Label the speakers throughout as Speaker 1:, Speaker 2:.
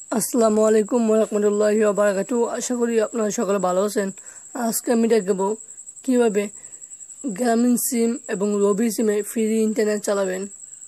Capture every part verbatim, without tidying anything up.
Speaker 1: আসসালামু আলাইকুম ওয়া রাহমাতুল্লাহি ওয়া বারাকাতুহু। আশা করি আপনারা সকলে ভালো আছেন। আজকে আমি দেখাবো কিভাবে গ্রামীণ সিম এবং রবি সিমে ফ্রি ইন্টারনেট চালাবেন।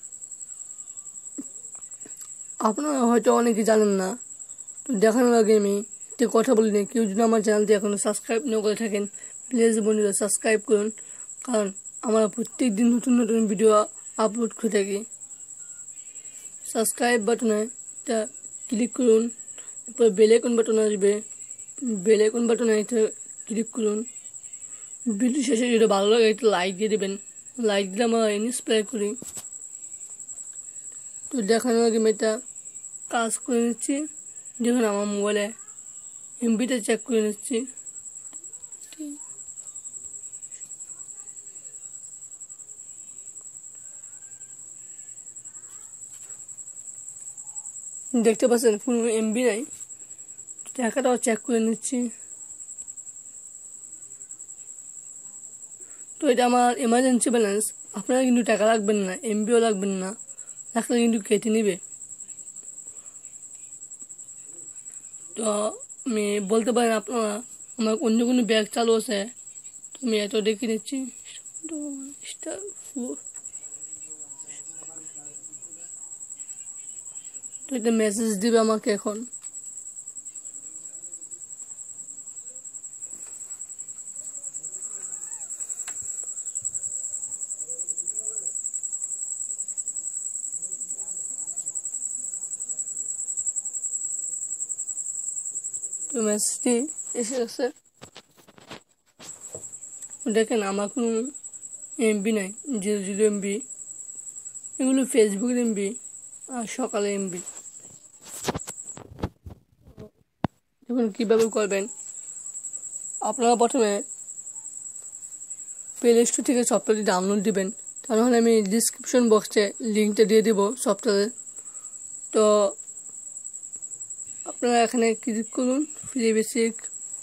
Speaker 1: আপনারা হয়তো অনেকে জানেন না, তো দেখানোর আগে আমি একটি কথা বলি নিই, কেউ যদি আমার চ্যানেলটি এখনো সাবস্ক্রাইব না করে থাকেন প্লিজ বন্ধুরা সাবস্ক্রাইব করুন, কারণ আমরা প্রত্যেক দিন নতুন নতুন ভিডিও আপলোড করে থাকি। সাবস্ক্রাইব বাটনে ক্লিক করুন, এরপর বেল আইকন বাটন আসবে, বেল আইকন বাটনে ক্লিক করুন। ভিডিও শেষে যদি ভালো লাগে একটু লাইক দিয়ে দেবেন, লাইক দিলে আমরা ইন্সপায়ার করি। তো দেখানোর আগে আমি এটা কাজ করে নিচ্ছি। দেখুন আমার মোবাইলে এমবিটা চেক করে নিচ্ছি। দেখতে পাচ্ছেন কোনো এমবি নাই, টাকাটাও চেক করে নিচ্ছি। তো এটা আমার এমার্জেন্সি ব্যালেন্স, আপনারা কিন্তু টাকা রাখবেন না, এমবিও রাখবেন না, রাখলে কিন্তু কেটে নেবে। তো আমি বলতে পারেন আপনারা আমার অন্য কোনো ব্যাগ চালু আছে, তো আমি এত দেখে নিচ্ছি। তো এটা মেসেজ দিবে আমাকে এখন। তো মেসেজটি এসে গেছে। দেখেন আমার কোনো এমবি নাই, জিরো জিরো এমবি, এগুলো ফেসবুকের এমবি আর সকালে এমবি। দেখুন কীভাবে করবেন। আপনারা প্রথমে প্লে স্টোর থেকে সফটওয়্যারটি ডাউনলোড দিবেন, তাহলে আমি ডিসক্রিপশন বক্সে লিঙ্কটা দিয়ে দেবো সফটওয়্যারের। তো আপনারা এখানে ক্লিক করুন, ফ্রি বেসিক।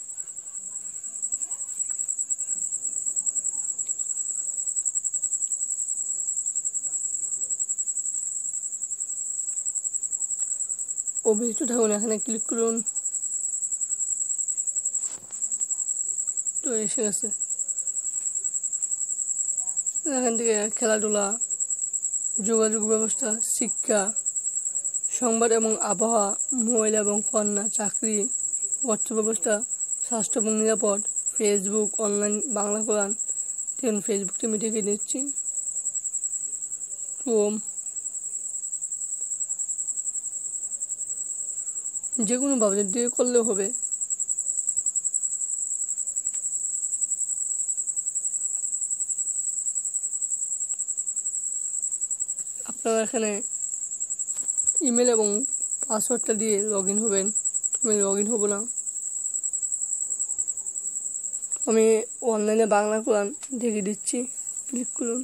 Speaker 1: অভিযুক্ত থাকুন, এখানে ক্লিক করুন। তো এসে গেছে। এখান থেকে খেলাধুলা, যোগাযোগ ব্যবস্থা, শিক্ষা, সংবাদ এবং আবহাওয়া, মহিলা এবং কন্যা, চাকরি, অর্থ ব্যবস্থা, স্বাস্থ্য এবং নিরাপদ, ফেসবুক, অনলাইন, বাংলা কোরআন। দেখুন ফেসবুকটা আমি দেখে নিচ্ছি। ক্রোম, যে কোনো ব্রাউজার দিয়ে করলেও হবে। আপনারা এখানে ইমেল এবং পাসওয়ার্ডটা দিয়ে লগ ইন হবেন। আমি লগ ইন হবো না, আমি অনলাইনে বাংলা কোরআন দেখে দিচ্ছি। ক্লিক করুন।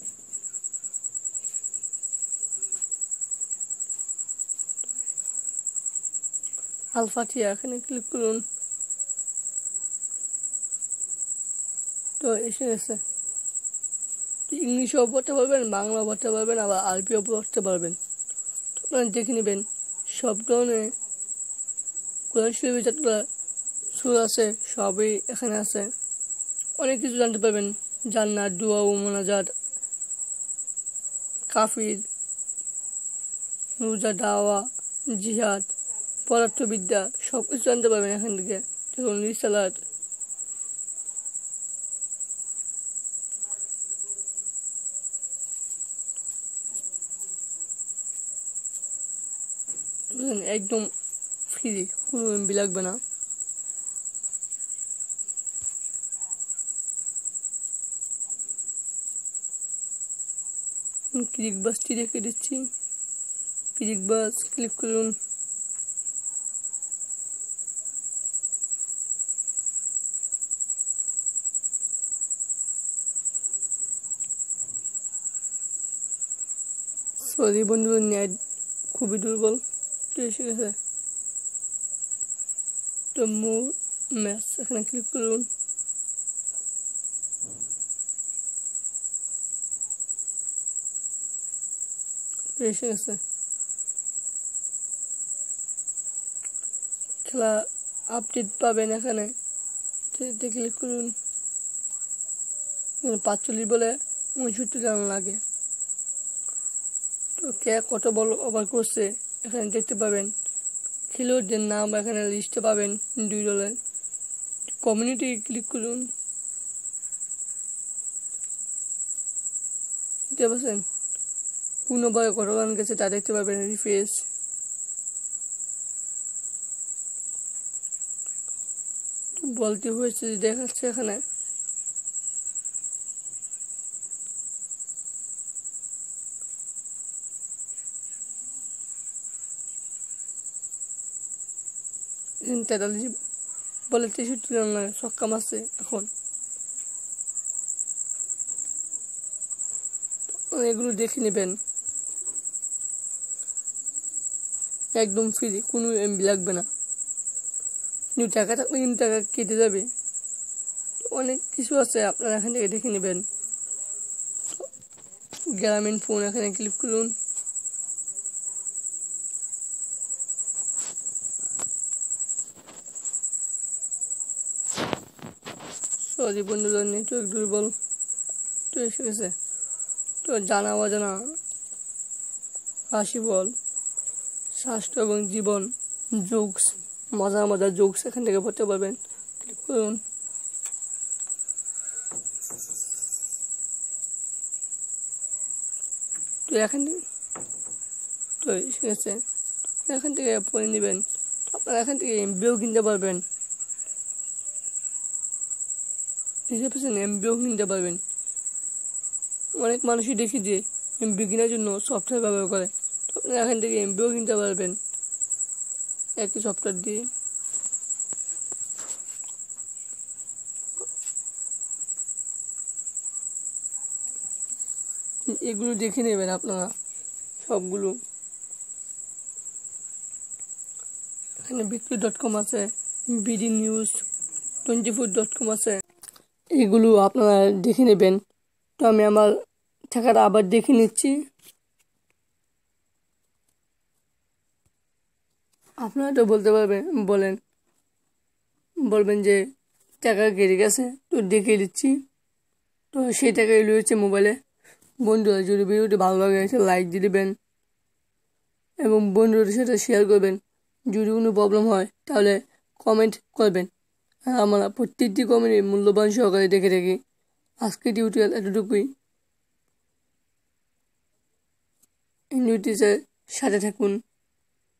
Speaker 1: আল ফাতিহা, এখানে ক্লিক করুন। তো এসে গেছে। ইংলিশও পড়তে পারবেন, বাংলাও পড়তে পারবেন, আবার আরবিও পড়তে পারবেন। তো আপনারা দেখে নেবেন সব ধরনের কোরআন শরীফের যতটা সূরা আছে সবই এখানে আছে। অনেক কিছু জানতে পারবেন, জান্নাত, দুয়া ও মোনাজাত, কাফির, রোজা, দাওয়া, জিহাদ, পদার্থবিদ্যা, সব কিছু জানতে পারবেন এখান থেকে। দেখুন রিসালাত, একদম ফ্রি, কোনো এমবি লাগবে না। ক্লিক বাসটি রেখে দিচ্ছি। ক্লিক বাস ক্লিক করুন। সরি বন্ধু, নেট খুবই দুর্বল। তো এসে গেছে। তো মোর ম্যাচ এখানে ক্লিক করুন। এসে গেছে। খেলা আপডেট পাবেন এখানে, ক্লিক করুন। পাঁচচল্লিশ বলে উনষট্টি রান লাগে। তো কে কত বল ওভার করছে এখানে দেখতে পাবেন। খেলোয়াড়দের নাম এখানে লিস্টে পাবেন দুই দলের। কমিউনিটি ক্লিক করুন, দেখতে পাচ্ছেন কোন ওভারে কত রান গেছে তা দেখতে পাবেন। রিফ্রেশ, বলতে হয়েছে দেখাচ্ছে এখানে। তেতাল্লিশ বলে তেষট্টি রান লাগে, ছক্কা মারছে এখন। এগুলো দেখে নেবেন, একদম ফ্রি, কোনো এমবি লাগবে না। কিন্তু টাকা থাকলে কিন্তু টাকা কেটে যাবে। অনেক কিছু আছে, আপনারা এখান থেকে দেখে নেবেন। গ্রামীণ ফোন এখানে ক্লিক করুন। সরি বন্ধুদের, নেটওয়ার্ক দুর্বল তো এসে গেছে। তো জানা অজানা রাশিফল, স্বাস্থ্য এবং জীবন, জোকস, মজার মজার জোকস এখান থেকে পড়তে পারবেন। ক্লিক করুন। তো এখান থেকে তো এসে গেছে, এখান থেকে পড়ে নেবেন। আপনারা এখান থেকে এমবিও কিনতে পারবেন, এমবিও কিনতে পারবেন। অনেক মানুষই দেখি যে এমবি কেনার জন্য সফটওয়্যার ব্যবহার করে। তো আপনারা এখান থেকে এমবিও কিনতে পারবেন একই সফটওয়্যার দিয়ে। এগুলো দেখে নেবেন আপনারা সবগুলো। এখানে বিক্রি ডট কম আছে, BD news twenty four dot com আছে, এগুলো আপনারা দেখে নেবেন। তো আমি আমার টাকাটা আবার দেখে নিচ্ছি। আপনারা তো বলতে পারবেন, বলেন বলবেন যে টাকা কেটে গেছে, তো দেখে দিচ্ছি। তো সেই টাকা এলো হচ্ছে মোবাইলে। বন্ধুরা যদি ভিডিওটি ভালো লাগে একটা লাইক দিয়ে দেবেন এবং বন্ধুদের সাথে শেয়ার করবেন। যদি কোনো প্রবলেম হয় তাহলে কমেন্ট করবেন, আর আমরা প্রত্যেকটি কমেন্টে মূল্যবান সহকারে দেখে থাকি। আজকে টিউটোরিয়াল এতটুকুই। ইউটিউবের সাথে থাকুন।